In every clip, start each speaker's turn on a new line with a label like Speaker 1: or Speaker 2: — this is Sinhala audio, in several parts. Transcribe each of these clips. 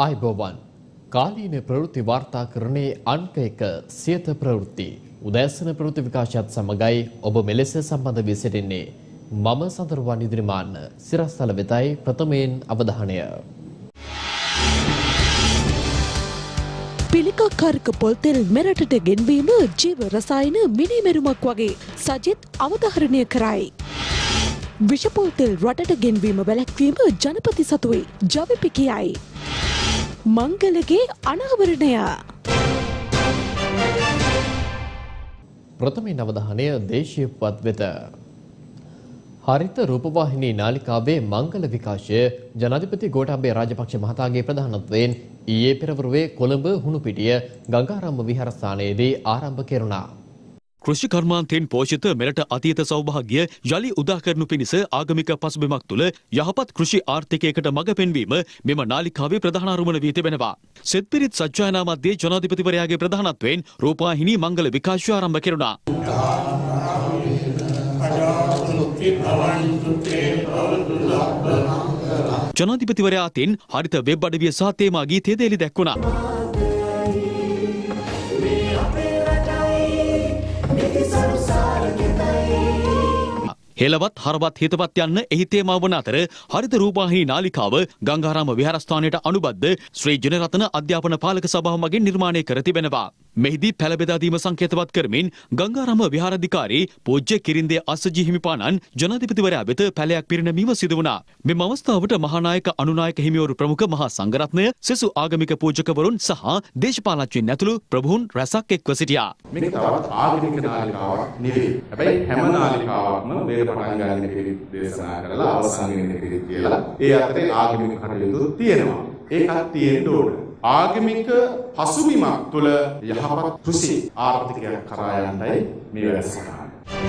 Speaker 1: ආයුබෝවන් කාලීන ප්‍රවෘත්ති වාර්තාකරණයේ අංක 1 සියත ප්‍රවෘත්ති උදෑසන ප්‍රවෘත්ති විකාශයත් සමගයි ඔබ මෙලෙස සම්බන්ධ වී සිටින්නේ මම සඳරුවන් ඉදිරිමාන්න සිරස්තල වෙතයි ප්‍රථමයෙන් අවධානය
Speaker 2: පිළිකාකාරක පොල් තෙල් මෙරටට ගෙන්වීම ජීව රසායන මිනිමෙරුමක් වගේ සජිත් අවධාරණය කරයි. විෂ පොල් තෙල් රටට ගෙන්වීම වැළැක්වීම ජනපති සතුයි ජවිපි කියයි. මංගලගේ අනාවරණය
Speaker 1: ප්‍රථමයෙන් අවධානය දේශීය පුවත් වෙත. හරිත රූපවාහිනී නාලිකාවේ මංගල විකාශය ජනාධිපති ගෝඨාභය රාජපක්ෂ මහතාගේ ප්‍රධානත්වයෙන් ඊයේ පෙරවරුවේ කොළඹ හුණුපිටිය ගංගාරම්ම විහාරස්ථානයේදී ආරම්භ කෙරුණා.
Speaker 3: කෘෂි කර්මාන්තයෙන් පෝෂිත මෙරට අතීත සෞභාග්‍ය යලි උදා කරනු පිණිස ආගමික පසුබිමක් තුළ යහපත් කෘෂි ආර්ථිකයකට මඟ පෙන්වීම මෙම නාලිකාවේ ප්‍රධාන අරමුණ වී තිබෙනවා. සෙත්පිරිත් සජ්ජායනා මැදේ ජනාධිපතිවරයාගේ ප්‍රධානත්වයෙන් රූපවාහිනී මංගල විකාශය ආරම්භ කෙරුණා. ජනාධිපතිවරයා අතින් හරිත වෙබ් අඩවිය සහ තේමා ගීතයද එළි දැක්වුණා. හෙලවත් හරවත් හිතපත් යන්න එහි තේමාව වන අතර හරිත රූපවාහිනී නාලිකාව ගංගාරාම විහාරස්ථානයට අනුබද්ධ ශ්‍රී ජනරත්න අධ්‍යාපන පාලක සභාව මගින් නිර්මාණය කර තිබෙනවා. මෙහිදී පැළ බෙදා දීම සංකේතවත් කරමින් ගංගාරාම විහාරාධිකාරී පූජ්‍ය කිරින්දේ අස්සජි හිමිපාණන් ජනාධිපතිවරයා වෙත පැළයක් පිරිනැමීම සිදු වුණා. මෙම අවස්ථාවට මහානායක අනුනායක හිමිවරු ප්‍රමුඛ මහා සංඝරත්නය සෙසු ආගමික පූජකවරුන් සහ දේශපාලනඥයින් ඇතුළු ප්‍රභූන් රැසක් එක්ව සිටියා.
Speaker 4: මේක තවත් ආගමික නාලිකාවක් නෙවෙයි. හැබැයි හැම නාලිකාවක්ම මේක පටන් ගන්න පිළිත් දේශනා කරලා අවසන් වෙන පිළිත් කියලා. ඒ අතරේ ආගමික කටයුතු තියෙනවා. ඒකත් තියෙන්න ඕන. ආගමික පසුබිමක් තුළ යහපත් කෘෂි ආර්ථිකයක් කරා යන්නයි මේ වැඩසටහන.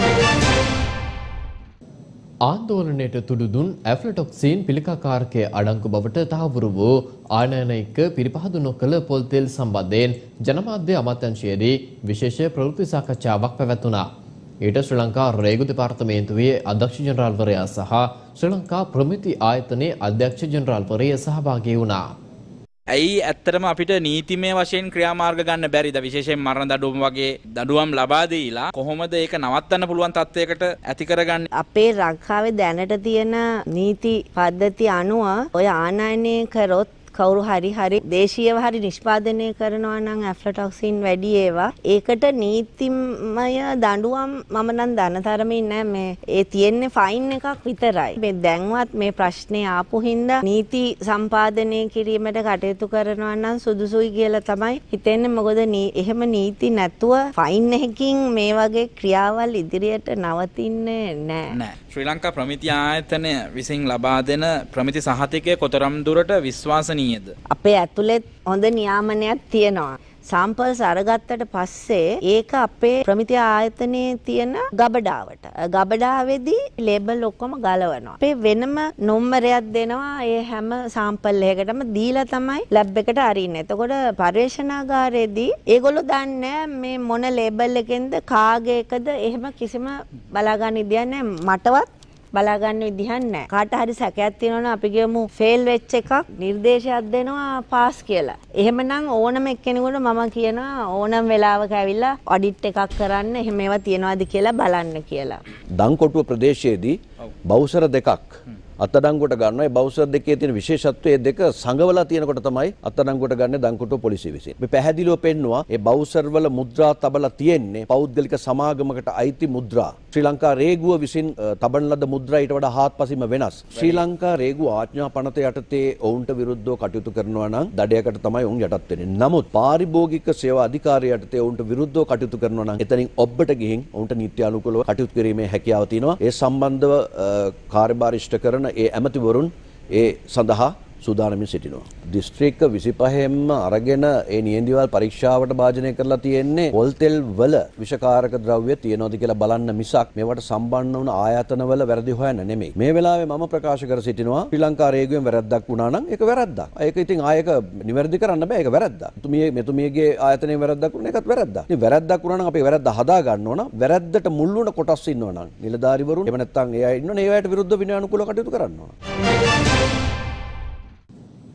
Speaker 1: ආන්දෝලනයට තුඩු දුන් ඇෆ්ලටොක්සින් පිළිකාකාරකයේ අඩංගු බවට තහවුරු වූ ආනයනික පිරිපහදු නොකළ පොල් තෙල් සම්බන්ධයෙන් ජනමාධ්‍ය අමාත්‍යාංශයේදී විශේෂ ප්‍රවෘත්ති සාකච්ඡාවක් පැවැත්වුණා. ඊට ශ්‍රී ලංකා රේගු දෙපාර්තමේන්තුවේ අධ්‍යක්ෂ ජනරාල්වරයා සහ ශ්‍රී ලංකා ප්‍රමිති ආයතනයේ අධ්‍යක්ෂ ජනරාල්වරයා සහභාගී වුණා.
Speaker 5: ඇයි ඇත්තටම අපිට නීතිමය වශයෙන් ක්‍රියාමාර්ග ගන්න බැරිද? විශේෂයෙන් මරණ දඬුවම් වගේ දඬුවම් ලබා දීලා කොහොමද ඒක නවත්තන්න පුළුවන් තත්වයකට ඇති කරගන්නේ?
Speaker 6: අපේ ලංකාවේ දැනට තියෙන නීති පද්ධති අනුව ඔය ආනයනය කරොත් කවුරු හරි දේශීයව හරි නිෂ්පාදනය කරනවා නම් ඇෆ්ලටොක්සින් වැඩි ඒවා ඒකට නීතිමය දඬුවම් මම නම් දන්න තරමේ නෑ. මේ ඒ තියෙන්නේ ෆයින් එකක් විතරයි. මේ දැන්වත් මේ ප්‍රශ්නේ ආපු හින්දා නීති සම්පාදනය කිරීමට කටයුතු කරනවා නම් සුදුසුයි කියලා තමයි හිතෙන්නේ. මොකද එහෙම නීති නැතුව ෆයින් එකකින් මේ වගේ ක්‍රියාවල් ඉදිරියට නවතින්නේ නෑ.
Speaker 5: ශ්‍රී ලංකා ප්‍රමිති ආයතනය විසින් ලබා දෙන ප්‍රමිති සහතිකය කොතරම් දුරට විශ්වාසනීයද? අපේ
Speaker 6: ඇතුළෙත් හොඳ නියාමනයක් තියෙනවා. සාම්පල්ස් අරගත්තට පස්සේ ඒක අපේ ප්‍රමිති ආයතනයේ තියෙන ගබඩාවට. ගබඩාවේදී ලේබල් ඔක්කොම ගලවනවා. අපේ වෙනම නම්බරයක් දෙනවා. ඒ හැම සාම්පල් එකකටම දීලා තමයි ලැබ් එකට අරින්නේ. එතකොට පර්යේෂණාගාරයේදී ඒගොල්ලෝ දන්නේ මේ මොන ලේබල් එකෙන්ද කාගේ එකද එහෙම කිසිම බලාගන්න විදියක් නැහැ. මටවත් බලාගන්න විදිහක් නැහැ. කාට හරි සැකයක් තියෙනවනම් අපි කියමු ෆේල් වෙච්ච එකක් නිර්දේශයක් දෙනවා පාස් කියලා. එහෙමනම් ඕනම එක්කෙනෙකුට මම කියනවා ඕනම වෙලාවක ඇවිල්ලා ඔඩිට් එකක් කරන්න එහෙම ඒවා තියනවාද කියලා බලන්න කියලා.
Speaker 7: දංකොටුව ප්‍රදේශයේදී බවුසර දෙකක් අත්අඩංගුවට ගන්නවා. ඒ බවුසර් දෙකේ තියෙන විශේෂත්වය දෙක සංගවලා තියෙනකොට තමයි අත්අඩංගුවට ගන්න දංකොටුව පොලිසිය විසින්. මේ පැහැදිලිව පෙන්නවා මේ බවුසර් වල මුද්‍රා තබලා තියෙන්නේ පෞද්ගලික සමාගමකට අයිති මුද්‍රා. ශ්‍රී ලංකා රේගුව විසින් තබන ලද මුද්‍රා ඊට වඩා හාත්පසින්ම වෙනස්. ශ්‍රී ලංකා රේගුව ආඥා පනත යටතේ ඔවුන්ට විරුද්ධව කටයුතු කරනවා නම් දඩයකට තමයි ඔවුන් යටත් වෙන්නේ. නමුත් පාරිභෝගික සේවා අධිකාරිය යටතේ ඔවුන්ට විරුද්ධව කටයුතු කරනවා නම් එතනින් ඔබ්බට ගිහින් ඔවුන්ට නීත්‍යානුකූලව කටයුතු කිරීමේ හැකියාව තියෙනවා. ඒ සම්බන්ධව කාර්යභාර ඉෂ්ට කරන ඒ ඇමතිවරුන් ඒ සඳහා සූදානමින් සිටිනවා. දිස්ත්‍රික්ක 25න්ම අරගෙන ඒ නියැන්දිවල් පරීක්ෂාවට භාජනය කරලා තියෙන්නේ පොල් තෙල් වල විෂකාරක ද්‍රව්‍ය තියෙනවද කියලා බලන්න මිසක් මේවට සම්බන්ධ වුණ ආයතනවල වැරදි හොයන්න නෙමෙයි. මේ වෙලාවේ මම ප්‍රකාශ කර සිටිනවා ශ්‍රී ලංකා රේගුවෙන් වැරද්දක් වුණා නම් ඒක වැරද්දක්. ඒක ඉතින් ආයක නිවැරදි කරන්න බෑ. ඒක වැරද්දක්. මෙතුමියගේ ආයතනයේ වැරද්දක් වුණා ඒකත් වැරද්දක්. ඉතින් වැරද්දක් වුණා නම් අපි වැරද්ද හදා ගන්න ඕන. වැරද්දට මුල් වුණ කොටස් ඉන්නවා නම් නිලධාරිවරුන් එහෙම නැත්නම් ඒ අය ඉන්නවනේ ඒ අයට විරුද්ධව විනයානුකූලව කටයුතු කරන්න ඕන.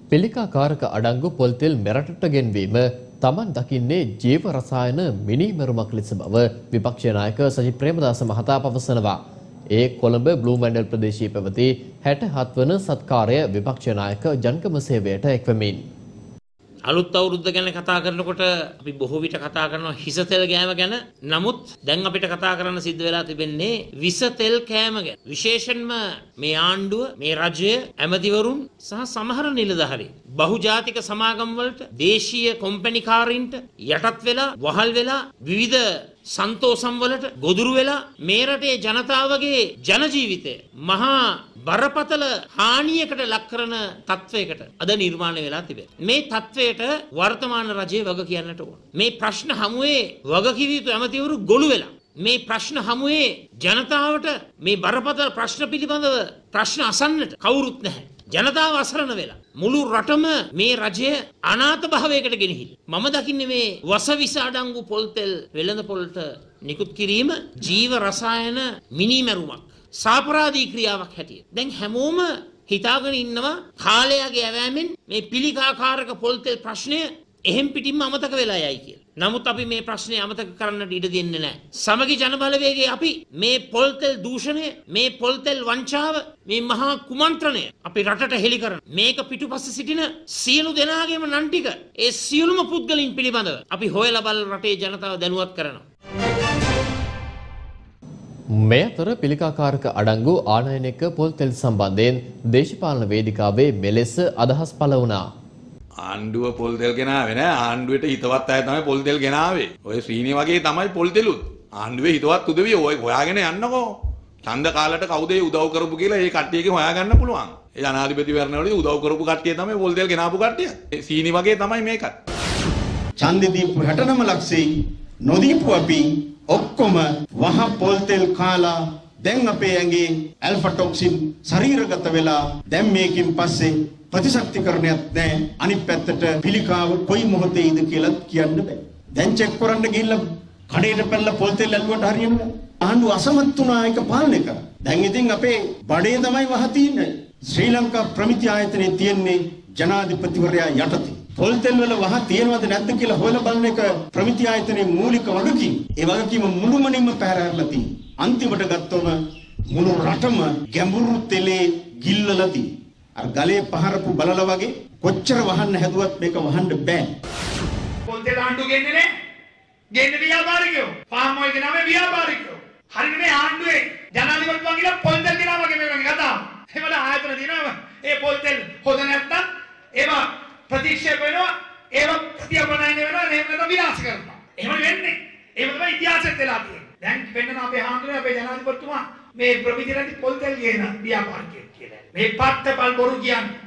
Speaker 1: පිළිකාකාරක අඩංගු පොල් තෙල් මෙරටට ගෙන්වීම තමන් දකින්නේ ජීව රසායන මිනීමැරුමක් ලෙස බව විපක්ෂ නායක සජිත් ප්‍රේමදාස මහතා පවසනවා. ඒ කොළඹ බ්ලූ මැන්ඩල් ප්‍රදේශයේ පැවති 67 වන සත්කාරය විපක්ෂ නායක ජනකම සේවයට එක්වමින්
Speaker 8: අලුත් අවුරුද්ද ගැන කතා කරනකොට අපි බොහෝ විට කතා කරනවා හිස තෙල් ගෑම ගැන. නමුත් දැන් අපිට කතා කරන්න සිද්ධ වෙලා තිබෙන්නේ විස තෙල් කෑම ගැන. විශේෂයෙන්ම මේ ආණ්ඩුව, මේ රජය, ඇමතිවරුන් සහ සමහර නිලධාරීන් බහුජාතික සමාගම් වලට, දේශීය කොම්පැනිකාරින්ට යටත් වෙලා, වහල් වෙලා විවිධ සන්තෝෂම් වලට ගොදුරු වෙලා මේ රටේ ජනතාවගේ ජන ජීවිතය මහා බරපතල හානියකට ලක් කරන තත්වයකට අද නිර්මාණය වෙලා තිබෙනවා. මේ තත්වයට වර්තමාන රජයේ වග කියන්නට ඕන. මේ ප්‍රශ්න හමුවේ වගකිව යුතු ඇමතිවරු ගොළු වෙලා මේ ප්‍රශ්න හමුවේ ජනතාවට මේ බරපතල ප්‍රශ්න පිළිබඳව ප්‍රශ්න අසන්නට කවුරුත් නැහැ. ජනතාව අසරණ වෙලා මුළු රටම මේ රජය අනාථ භාවයකට ගෙනහිල්. මම දකින්නේ මේ වසවිස අඩංගු පොල් තෙල් වෙළඳ පොළට නිකුත් කිරීම ජීව රසායන මිනීමැරුමක්, සාපරාධී ක්‍රියාවක් හැටියට. දැන් හැමෝම හිතාගෙන ඉන්නවා කාලයගේ ඇවෑමෙන් මේ පිළිකාකාරක පොල් තෙල් ප්‍රශ්නය එහෙම් පිටින්ම අමතක වෙලා යයි කියලා. නමුත් අපි මේ ප්‍රශ්නේ අමතක කරන්නට ඉඩ දෙන්නේ නැහැ. සමගි ජනබලවේගයේ අපි මේ පොල් තෙල් දූෂණය, මේ පොල් තෙල් වංචාව, මේ මහා කුමන්ත්‍රණය අපි රටට හෙළි කරන මේක පිටුපස්සේ සිටින සියලු දෙනාගේම නම් ටික ඒ සියලුම පුද්ගලයන් පිළිබඳව අපි හොයලා බල රටේ ජනතාව දැනුවත් කරනවා.
Speaker 1: මේ අතර පිළිකාකාරක අඩංගු ආනයනික පොල් තෙල් සම්බන්ධයෙන් දේශපාලන වේදිකාවේ මෙලෙස අදහස් පළ වුණා.
Speaker 9: ආණ්ඩුව පොල් තෙල් ගෙනාවේ නෑ. ආණ්ඩුවට හිතවත් අය තමයි පොල් තෙල් ගෙනාවේ. ඔය ශ්‍රීනි වගේ තමයි පොල් තෙලුත්. ආණ්ඩුවේ හිතවත් උදවිය ඔය හොයාගෙන යන්නකෝ. ඡන්ද කාලයට කවුද උදව් කරපු කියලා ඒ කට්ටියගේ හොයාගන්න පුළුවන්. ඒ ජනාධිපතිවරණවලදී උදව් කරපු කට්ටිය තමයි පොල් තෙල් ගෙනාපු කට්ටිය. ඒ ශ්‍රීනි වගේ තමයි මේකත්.
Speaker 10: ඡන්දෙ දීපු 69 ලක්ෂයි නොදීපු අපි ඔක්කොම වහ පොල් තෙල් කාලා දැන් අපේ ඇඟේ ඇල්ෆා ටොක්සින් ශරීරගත වෙලා දැන් මේකෙන් පස්සේ ප්‍රතිශක්තිකරණයක් නැහැ. අනිත් පැත්තට පිළිකාව කොයි මොහොතේද කියලා කියන්න බෑ. දැන් චෙක් කරන්න ගිහිල්ලා කඩේට පැනලා පොල් තෙල් ඇල්ලුවට හරියන්නේ නැහැ. ආණ්ඩුව අසමත් වුණා ඒක පාලනය කරන්න. දැන් ඉතින් අපේ බඩේ තමයි වහ තියෙන්නේ. ශ්‍රී ලංකා ප්‍රමිති ආයතනයේ තියෙන්නේ ජනාධිපතිවරයා යටතේ. පොල් තෙල් වල වහ තියෙනවද නැද්ද කියලා හොයලා බලන එක ප්‍රමිති ආයතනයේ මූලික වගකීම. ඒ වගකීම මුළුමනින්ම පැහැරලා තියෙනවා. අන්තිමට ගත්තොම මුළු රටම ගැඹුරු තෙලේ ගිල්ලලා තියෙනවා. අර ගලේ පහරපු බලල වගේ කොච්චර වහන්න හැදුවත් මේක වහන්න බෑ.
Speaker 11: පොල් තෙල් ආණ්ඩුව ගෙන්නේ නේ. ගෙන්නේ ව්‍යාපාරිකයෝ. ෆාම් ඔයිල් ගෙනාවේ ව්‍යාපාරිකයෝ. හරියට මේ ආණ්ඩුවේ ජනාධිපතිතුමා කියලා පොල් තෙල් ගෙනාවා වගේ මේ වගේ කතාව. එහෙමද ආයතන දිනනවා. ඒ පොල් තෙල් හොද නැත්තම් ඒවා ප්‍රතික්ෂේප වෙනවා. ඒවා ප්‍රතිඅපනයන වෙනවා. එහෙම නැත්නම් විනාශ කරනවා. එහෙම වෙන්නේ. ඒක තමයි ඉතිහාසෙත් වෙලා තියෙන්නේ. දැන් වෙන්න අපේ ආණ්ඩුවේ අපේ ජනාධිපතිතුමා මේ ප්‍රවිධිරටි පොල් තෙල් ගේන ව්‍යාපාරිකයෙක් කියලා. මේ පත්තපල් බොරු කියන්නේ.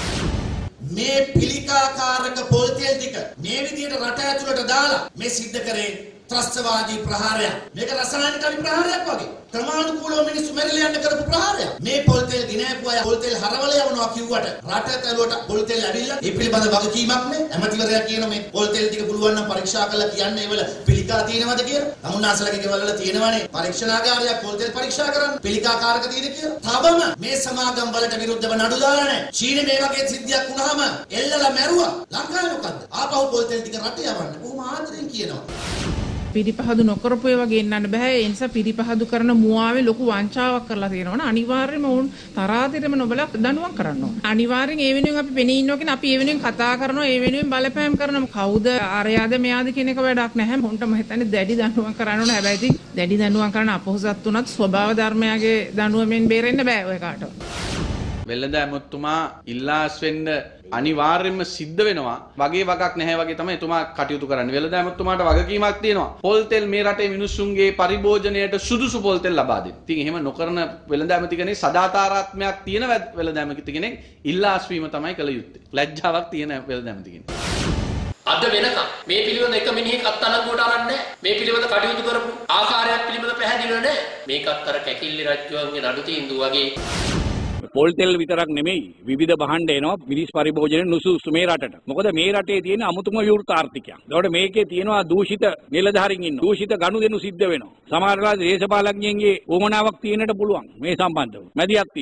Speaker 12: මේ පිළිකාකාරක පොල් තෙල් ටික මේ විදිහට රට ඇතුළට දාලා මේ සිද්ධ කරේ ත්‍රස්තවාදී ප්‍රහාරයක්. මේක රසායනික ප්‍රහාරයක් වගේ. ක්‍රමානුකූලව මිනිස්සු මැරිලා යන්න කරපු ප්‍රහාරයක්. මේ පොල් තෙල් ගෙනාපු අය පොල් තෙල් හරවල යවනවා කිව්වට රට ඇතුළට පොල් තෙල් ඇවිල්ලා ඒ පිළිබඳ වගකීමක් නේ. ඇමතිවරයා කියන මේ පොල් තෙල් ටික පුළුවන් නම් පරීක්ෂා කරලා කියන්න ඒවල පිළිකා තියෙනවද කියලා. නමුනාසලගේ ගෙවල් වල තියෙනවනේ පරීක්ෂණාගාරයක් පොල් තෙල් පරීක්ෂා කරන්න. පිළිකාකාරක තියෙන කියලා. තවම මේ සමාගම් වලට විරුද්ධව නඩු දාලා නැහැ. චීනේ මේ වගේ සිද්ධියක් වුණාම එල්ලලා මැරුවා. ලංකාවේ මොකද්ද? ආපහු පොල් තෙල් ටික රට යවන්න. කොහොම ආදරෙන් කියනවා.
Speaker 13: පිරිපහදු නොකරපු ඒවා ගෙන්නන්න බෑ. ඒ නිසා පිරිපහදු කරන මුවාවේ ලොකු වංචාවක් කරලා තියෙනවනේ. අනිවාර්යයෙන්ම උන් තරාතිරම නොබලා දඬුවම් කරන්න ඕන. අනිවාර්යෙන් ඒ වෙනුවෙන් අපි පෙනී ඉන්නවා කියන අපි ඒ වෙනුවෙන් කතා කරනවා, ඒ වෙනුවෙන් බලපෑම් කරනවා. කවුද අරයාද මෙයාද කියන එක වැඩක් නැහැ. මොන්ට මම හිතන්නේ දැඩි දඬුවම් කරන්න ඕන. හැබැයි ඉතින් දැඩි දඬුවම් කරන අපොහසත් උනත් ස්වභාව ධර්මයාගේ දඬුවමෙන් බේරෙන්න බෑ ඔය කාටවත්.
Speaker 9: වෙළඳ ඇමතුමා ඉල්ලාස් වෙන්න අනිවාර්යයෙන්ම සිද්ධ වෙනවා. වගේ වගක් නැහැ වගේ තමයි එතුමා කටයුතු කරන්නේ. වෙළඳ ඇමතුමාට වගකීමක් තියෙනවා. පොල් තෙල් මේ රටේ මිනිස්සුන්ගේ පරිභෝජනයට සුදුසු පොල් තෙල් ලබා දෙන්න. ඉතින් එහෙම නොකරන වෙළඳ ඇමති කෙනෙක් සදාචාරාත්මයක් තියෙන වෙළඳ ඇමති කෙනෙක් ඉල්ලාස් වීම තමයි කළ යුත්තේ. ලැජ්ජාවක් තියෙන වෙළඳ ඇමති කෙනෙක්.
Speaker 14: අද වෙනකම් මේ පිළිවෙල එක මිනිහෙක් අත්අඩංගුවට අරන් නැහැ. මේ පිළිවෙල කටයුතු කරපු ආකාරයක් පිළිබඳ පැහැදිලිව නැහැ. මේකත් අර කැකිල්ල රජුගේ නඩු තීන්දුව වගේ
Speaker 15: පොල් තෙල් විතරක් නෙමෙයි විවිධ භාණ්ඩ එනවා මිනිස් පරිභෝජනයේ නුසුසු මේ රටට. මොකද මේ රටේ තියෙන අමුතුම විවෘත ආර්ථිකයක්. ඒකට මේකේ තියෙනවා දූෂිත නිලධාරීන් ඉන්නවා. දූෂිත ගනුදෙනු සිද්ධ වෙනවා. සමහර වෙලාවට දේශපාලඥයන්ගේ වමනාවක් තියෙන්නට පුළුවන් මේ සම්බන්ධව. මැදිහත් වීම.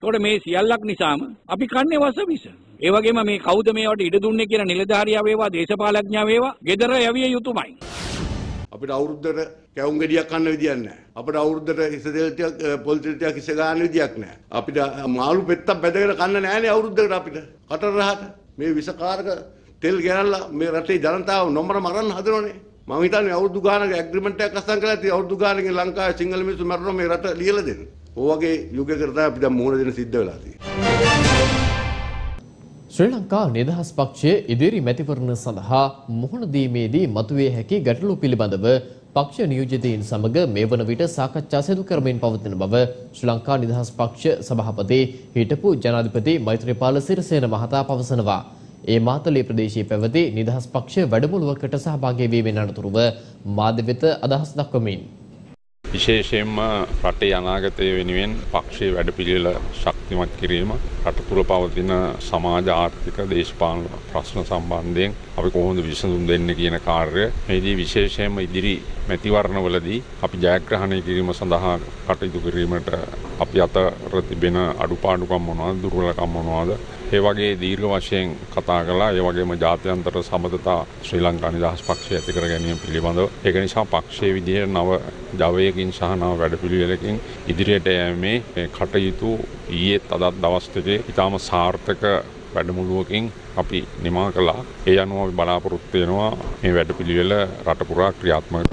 Speaker 15: එතකොට මේ සියල්ලක් නිසාම අපි කන්නේ වස විස. ඒ වගේම මේ කවුද මේවට ඉඩ දුන්නේ කියන නිලධාරියා වේවා දේශපාලඥයා වේවා gedara යවිය යුතුමයි.
Speaker 16: අපිට අවුරුද්දට කැවුම් ගෙඩියක් කන්න විදියක් නැහැ. අපිට අවුරුද්දට හිස තෙල් ටික පොල් තෙල් ටික හිස ගන්න විදියක් නැහැ. අපිට මාළු පෙත්තක් බැදගෙන කන්න නැහැනේ අවුරුද්දකට අපිට. කටර රහට මේ විසකාරක තෙල් ගෙනල්ලා මේ රටේ ජනතාව නොමර මරන්න හදනවනේ. මම හිතන්නේ අවුරුදු ගානක ඇග්‍රීමන්ට් එකක් අස්සම් කරලා තියෙයි අවුරුදු ගානකින් ලංකාවේ සිංහල මිනිස්සු මරනවා මේ රට ලියලා දෙන්න. ඔය වගේ යුගයකට තමයි අපි දැන් මුහුණ දෙන්න සිද්ධ වෙලා තියෙන්නේ.
Speaker 1: ශ්‍රී ලංකා නිදහස් පක්ෂයේ ඉදිරි මැතිවරණ සඳහා මුහුණ දීමේදී මතුවේ හැකි ගැටලු පිළිබඳව පක්ෂ නියෝජිතයින් සමග මේ වන විට සාකච්ඡා සිදු කරමින් පවතින බව ශ්‍රී ලංකා නිදහස් පක්ෂ සභාපති හිටපු ජනාධිපති මෛත්‍රීපාල සිරිසේන මහතා පවසනවා. ඒ මාතලේ ප්‍රදේශයේ පැවති නිදහස් පක්ෂ වැඩමුළුවකට සහභාගී වීමෙන් අනතුරුව මාධ්‍ය වෙත අදහස් දක්වමින්
Speaker 17: විශේෂයෙන්ම රටේ අනාගතය වෙනුවෙන් පක්ෂයේ වැඩපිළිවෙල ශක්තිමත් කිරීම, රට තුළ පවතින සමාජ ආර්ථික දේශපාලන ප්‍රශ්න සම්බන්ධයෙන් අපි කොහොමද විසඳුම් දෙන්නේ කියන කාර්යය මේදී විශේෂයෙන්ම ඉදිරි මැතිවරණවලදී අපි ජයග්‍රහණය කිරීම සඳහා කටයුතු කිරීමට අපි අතර තිබෙන අඩුපාඩුකම් මොනවාද, දුර්වලකම් මොනවාද, ඒ වගේ දීර්ඝ වශයෙන් කතා කළා. ඒ වගේම ජාත්‍යන්තර සබඳතා ශ්‍රී ලංකා නිදහස් පක්ෂය ඇති කර ගැනීම පිළිබඳව. ඒක නිසා පක්ෂයේ විදිහට නව ජවයකින් සහ නව වැඩපිළිවෙලකින් ඉදිරියට යෑමේ කටයුතු ඊයේත් අදත් දවස් දෙකේ ඉතාම සාර්ථක වැඩමුළුවකින් අපි නිමා කළා. ඒ අනුව අපි බලාපොරොත්තු වෙනවා මේ වැඩපිළිවෙල රට පුරා ක්‍රියාත්මක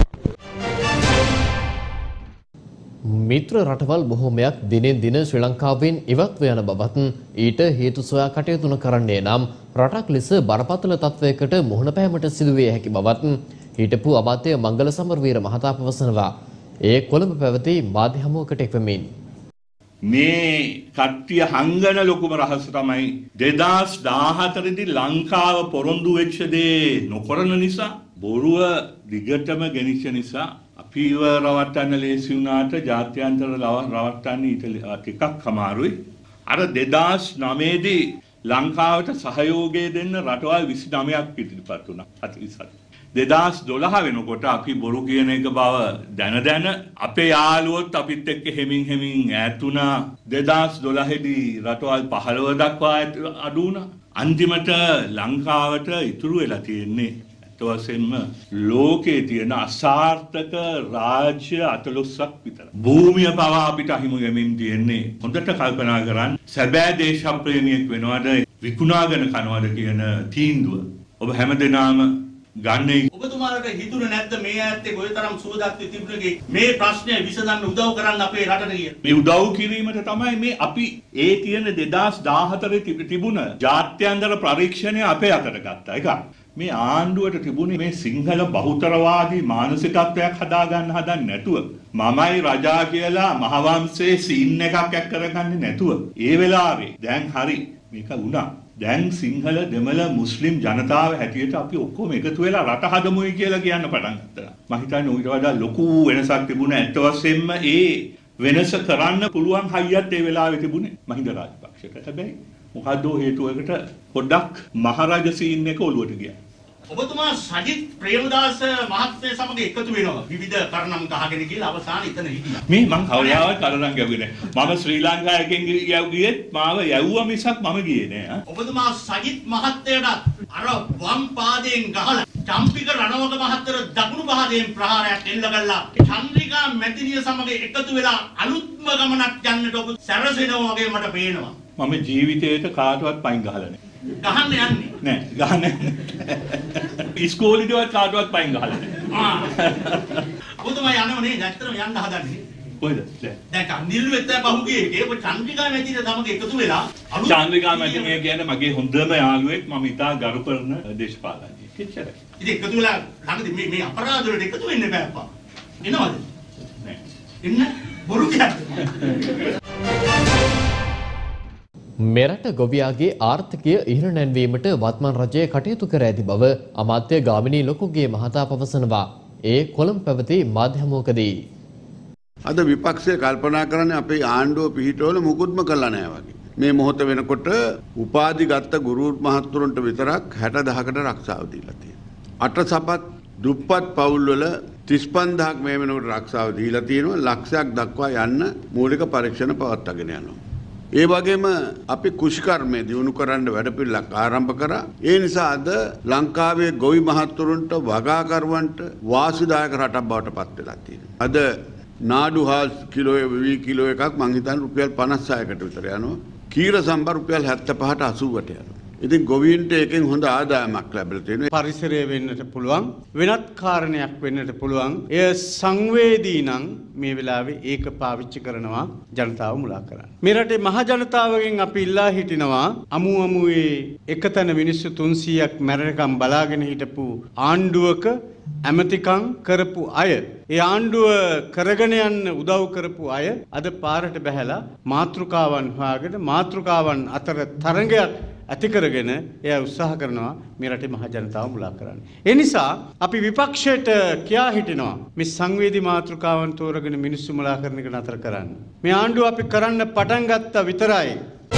Speaker 1: මිත්‍ර රටවල් බොහෝමයක් දිනෙන් දින ශ්‍රී ලංකාවෙන් ඉවත්ව යන බවත් ඊට හේතු සොයා කටයුතු කරන්නේ නම් රටක් ලෙස බරපතල තත්වයකට මුහුණ පෑමට සිදුවිය හැකි බවත් හිටපු අමාත්‍ය මංගල සමරවීර මහතා පවසනවා. ඒ කොළඹ පැවති මාධ්‍ය හමුවකට එක්වමින්
Speaker 18: මේ කට්ටිය හංගන ලොකුම රහස තමයි 2014 දී ලංකාව පොරොන්දු වෙච්ච දේ නොකරන නිසා, බොරුව දිගටම ගෙනිච්ච නිසා අපිව රවට්ටන්න ලේසි වුණාට ජාත්‍යන්තර රවට්ටන්න ඊට ටිකක් අමාරුයි. අර 2009 දී ලංකාවට සහයෝගය දෙන්න රටවල් 29ක් ඉදිරිපත් වුණා. 2012 වෙනකොට අපි බොරු කියන එක බව දැන අපේ යාළුවොත් අපිත් එක්ක හෙමින් ඈත් වුණා. 2012 දී රටවල් 15 දක්වා අඩු වුණා. අන්තිමට ලංකාවට ඉතුරු වෙලා තියෙන්නේ වශයෙන්ම ලෝකයේ තියෙන අසාර්ථක රාජ්‍ය 14ක් විතර. භූමිය පවා අපිට අහිමි වෙමින් තියෙන්නේ. හොඳට කල්පනා කරන්න. සැබෑ දේශප්‍රේමියෙක් වෙනවද විකුණාගෙන කනවද කියන තීන්දුව ඔබ හැමදෙනාම ගන්නේ.
Speaker 19: ඔබතුමාලට හිතුනේ නැද්ද මේ ඈත්තේ කොයිතරම් සුවදක් තිබුණේ මේ ප්‍රශ්නය විසඳන්න උදව් කරන්න අපේ රටට කියලා.
Speaker 18: මේ උදව් කිරීමට තමයි මේ අපි ඒ තියෙන 2014 තිබුණ ජාත්‍යන්තර පරීක්ෂණය අපේ අතට ගත්තා. ඒක මේ ආණ්ඩුවට තිබුණේ මේ සිංහල බහුතරවාදී මානසිකත්වයක් හදාගන්න හදන්නේ නැතුව, මමයි රජා කියලා මහවංශයේ සීන් එකක් ඇක් කරගන්නේ නැතුව, ඒ වෙලාවේ දැන් හරි මේක වුණා. දැන් සිංහල දෙමළ මුස්ලිම් ජනතාව හැටියට අපි ඔක්කොම එකතු වෙලා රට හදමුයි කියලා කියන්න පටන් ගත්තා. මම හිතන්නේ ඊට වඩා ලොකු වෙනසක් තිබුණා. ඇත්ත වශයෙන්ම ඒ වෙනස කරන්න පුළුවන් හයියත් ඒ වෙලාවේ තිබුණේ මහින්ද රාජපක්ෂට. හැබැයි මොකද්ද හේතුවකට පොඩ්ඩක් මහරජ සීන් එක ඔලුවට ගියා.
Speaker 19: ඔබතුමා සජිත් ප්‍රේමදාස මහත්මයා සමග එකතු වෙනවා විවිධ කරනම් ගහගෙන කියලා අවසාන එතන හිටියා.
Speaker 18: මේ මං කවදාවත් කරනම් ගැව්වේ නෑ. මම ශ්‍රී ලංකාවකින් ගියෙත් මාව යවුවා මිසක් මම ගියේ නෑ.
Speaker 19: ඔබතුමා සජිත් මහත්තයාට අර වම් පාදයෙන් ගහලා චම්පික රණවක මහත්තයාට දකුණු පාදයෙන් ප්‍රහාරයක් එල්ල කළා. චන්ද්‍රිකා මැතිණිය සමග එකතු වෙලා අලුත්ම ගමනක් යන්නට ඔබ සැරසෙනවා වගේ මට පේනවා.
Speaker 18: මම ජීවිතේට කාටවත් පයින් ගහලා නෑ.
Speaker 19: ගහන්න යන්නේ
Speaker 18: නෑ ගහන්නේ ඉස්කෝලේදවත් කාටවත් පයින් ගහලා නෑ.
Speaker 19: ඔබතුමා යනවනේ ඇත්තටම යන්න හදන්නේ.
Speaker 18: කොහෙද?
Speaker 19: දැන් කන්දිල්ල වෙත්ත පහුගියේ ඒක චන්ද්‍රිකා මැතිණිය සමග එකතු වෙලා
Speaker 18: චන්ද්‍රිකා මැතිණිය කියන්නේ මගේ හොඳම යාළුවෙක්, මම ඉතා ගරු කරන දේශපාලකයෙක්. එච්චරයි.
Speaker 19: ඉතින් එකතු වෙලා ළඟදී මේ අපරාධ වලට එකතු වෙන්න බෑ අප්පා. එනවද?
Speaker 18: නෑ.
Speaker 19: එන්න බොරු කියන්නේ.
Speaker 1: මෙරට ගොවියාගේ ආර්ථිකය ඉහළ නැන්වීමට වත්මන් රජය කටයුතු කර ඇති බව අමාත්‍ය ගාමිණී ලොකුගේ මහතා පවසනවා. ඒ කොළඹ පැවති මාධ්‍ය හමුවකදී
Speaker 20: අද විපක්ෂය කල්පනා කරන්නේ අපේ ආණ්ඩුව පිහිටවල මුකුත්ම කළා නැහැ වගේ. මේ මොහොත වෙනකොට උපාධි ගත්ත ගුරු මහත්තුරුන්ට විතරක් 60000කට රක්ෂාව දීලා තියෙනවා. 8 සපත් දුප්පත් පවුල් වල 35000ක් මේ වෙනකොට රක්ෂාව දීලා තියෙනවා. ලක්ෂයක් දක්වා යන්න මූලික පරීක්ෂණ පවත්වාගෙන යනවා. ඒ වගේම අපි කෘෂිකර්මය දියුණු කරන්න වැඩපිළිවෙලක් ආරම්භ කරා. ඒ නිසා අද ලංකාවේ ගොවි මහත්තුරුන්ට වගාකරුවන්ට වාසිදායක රටක් බවට පත් වෙලා තියෙනවා. අද නාඩු හාල් කිලෝ එකක් මං හිතන්නේ රුපියල් 56කට විතර යනවා. කීර සම්බර රුපියල් 75ට 80ට යනවා. ඉතින් ගොවීන්ට එකෙන් හොඳ ආදායමක් ලැබිලා තියෙනවා.
Speaker 21: පරිසරය වෙන්නට පුළුවන්, වෙනත් කාරණයක් වෙන්නට පුළුවන්. එය සංවේදී නම් මේ වෙලාවේ ඒක පාවිච්චි කරනවා ජනතාව මුලා කරන්න. මේ රටේ මහ ජනතාවගෙන් අපි ඉල්ලා හිටිනවා අමුවේ එකතැන මිනිස්සු 300ක් මැරෙනකම් බලාගෙන හිටපු ආණ්ඩුවක ඇමතිකම් කරපු අය, ඒ ආණ්ඩුව කරගෙන යන්න උදව් කරපු අය අද පාරට බැහැලා මාතෘකාවන් හොයාගෙන මාතෘකාවන් අතර තරඟයක් ඇති කරගෙන එයා උත්සාහ කරනවා මේ රටේ මහ ජනතාව මුලා කරන්න. ඒ නිසා අපි විපක්ෂයට කියා හිටිනවා මේ සංවේදී මාතෘකාවන් තෝරගෙන මිනිස්සු මුලා කරන එක නතර කරන්න. මේ ආණ්ඩුව අපි කරන්න පටන් ගත්තා විතරයි.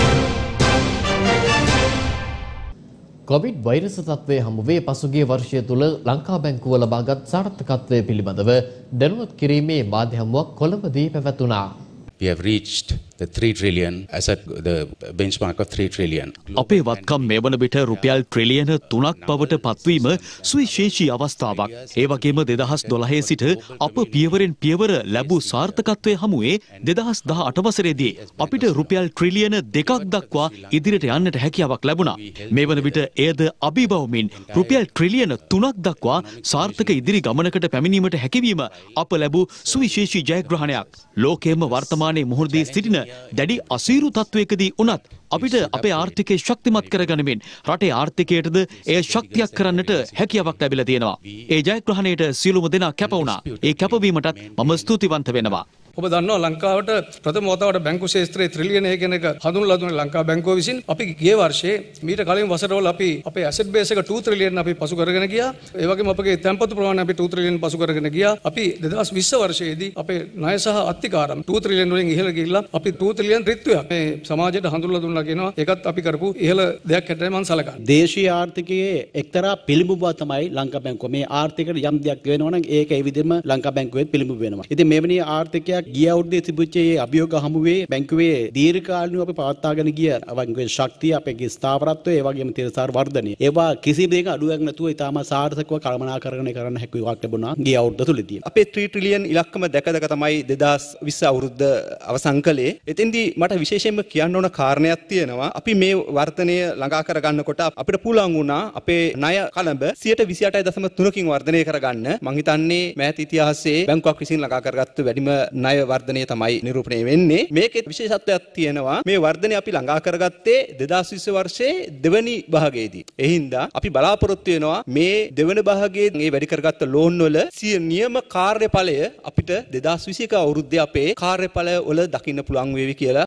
Speaker 1: කොවිඩ් වෛරස තත්ත්වයේ හමුවේ පසුගිය වර්ෂය තුල ලංකා බැංකුව ලබාගත් සාර්ථකත්වය පිළිබඳව දැනුවත් කිරීමේ මාධ්‍ය හමුවක් කොළඹදී පැවැතුණා.
Speaker 22: We have reached the 3 trillion asset, the benchmark of 3 trillion.
Speaker 3: අපේ වත්කම් මේ වන විට රුපියල් ට්‍රිලියන 3ක් බවට පත්වීම සුවිශේෂී අවස්ථාවක්. ඒ වගේම 2012 සිට අප පියවරෙන් පියවර ලැබූ සාර්ථකත්වයේ හමුවේ 2018 වසරේදී අපිට රුපියල් ට්‍රිලියන 2ක් දක්වා ඉදිරියට යන්නට හැකියාවක් ලැබුණා. මේ වන විට එයද අභිබවමින් රුපියල් ට්‍රිලියන 3ක් දක්වා සාර්ථක ඉදිරි ගමනකට පැමිණීමට හැකියවීම අප ලැබූ සුවිශේෂී ජයග්‍රහණයක්. ලෝකයේම වර්තමානයේ මුහුණදී සිටින දැඩි අසීරු තත්වයකදී උනත් අපිට අපේ ආර්ථිකය ශක්තිමත් කරගනිමින් රටේ ආර්ථිකයටද එය ශක්තියක් කරන්නට හැකියාවක් ලැබිලා තියෙනවා. ඒ ජයග්‍රහණයට සියලුම දෙනා කැප වුණා. ඒ කැපවීමටත් මම ස්තුතිවන්ත වෙනවා.
Speaker 23: ඔබ දන්නවා ලංකාවට ප්‍රථම වතාවට බැංකු ශාස්ත්‍රයේ ට්‍රිලියන කියන එක හඳුන්වලා දුන්නේ ලංකා බැංකුව විසින්. අපි ගිය වර්ෂයේ මීට කලින් වසරවල අපි අපේ ඇසෙට් බේස් එක 2 ට්‍රිලියන් අපි පසු කරගෙන ගියා. ඒ වගේම අපගේ තැන්පතු ප්‍රමාණය අපි 2 ට්‍රිලියන් පසු කරගෙන ගියා. අපි 2020 වර්ෂයේදී අපේ ණය සහ අත්තිකාරම් 2 ට්‍රිලියන් වලින් ඉහළ ගිහිල්ලා අපි 2 ට්‍රිලියන් රිත්වයක් මේ සමාජයට හඳුන්වලා දුන්නා කියනවා. ඒකත් අපි කරපු ඉහළ දෙයක් හැටියට මම සලකනවා.
Speaker 24: දේශීය ආර්ථිකයේ එක්තරා පිළිඹුවක් තමයි ලංකා බැංකුව. මේ ආර්ථිකයට යම් දෙයක් වෙනවා නම් ඒක ඒ විදිහම ලංකා බැංකුවේ පිළිඹු වෙනවා. ඉතින් මෙවැනි ආර්ථිකයක් ගිය අවුරුද්දේ අභියෝග හමුවේ බැංකුවේ දීර්ඝකාලීනව අපි පවත්වාගෙන ගිය බැංකුවේ ශක්තිය, අපේ ස්ථාවරත්වය, ඒ වගේම තිරසාර වර්ධනය, ඒවා කිසි දෙයක අඩුවක් නැතුව ඉතාම සාර්ථකව කළමනාකරණය කරන්න හැකියාවක් ලැබුණා ගිය අවුරුද්ද තුලදී.
Speaker 25: අපේ 3 ට්‍රිලියන් ඉලක්කම දැක තමයි 2020 අවුරුද්ද අවසන් කළේ. එතෙන්දී මට විශේෂයෙන්ම කියන්න ඕන කාරණයක් තියෙනවා. අපි මේ වර්ධනය ළඟා කරගන්නකොට අපිට පුළුවන් වුණා අපේ ණය කළඹ 128.3කින් වර්ධනය කරගන්න. මං හිතන්නේ මෑත ඉතිහාසයේ බැංකුවක් විසින් ළඟා කරගත්තු වැඩිම ණය වර්ධනය තමයි නිරූපණය වෙන්නේ. මේකේ විශේෂත්වයක් තියෙනවා. මේ වර්ධනය අපි ළඟා කරගත්තේ 2020 වර්ෂයේ දෙවැනි භාගයේදී. ඒ හින්දා අපි බලාපොරොත්තු වෙනවා මේ දෙවැනි භාගයේ මේ වැඩි කරගත්ත ලෝන් වල නියම කාර්යඵලය අපිට 2021 අවුරුද්දේ අපේ කාර්යඵලය වල දකින්න පුළුවන් වේවි කියලා.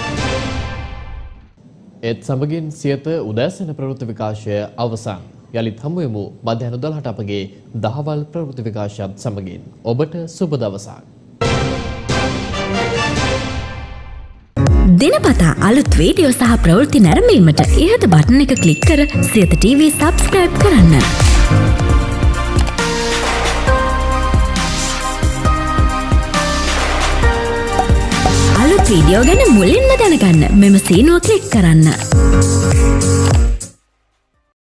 Speaker 1: ඒත් සමගින් සියත උදෑසන ප්‍රවෘත්ති විකාශය අවසන්. යලිත් හමු වෙමු මධ්‍යහන 12ට අපගේ දහවල් ප්‍රවෘත්ති විකාශයත් සමගින්. ඔබට සුබ දවසක්.
Speaker 26: දිනපතා අලුත් වීඩියෝ සහ ප්‍රවෘත්ති නැරඹීමට ඉහත බටන් එක ක්ලික් කර සියත TV සබ්ස්ක්‍රයිබ් කරන්න. අලුත් වීඩියෝ ගැන මුලින්ම දැනගන්න මෙම සීනුව ක්ලික් කරන්න.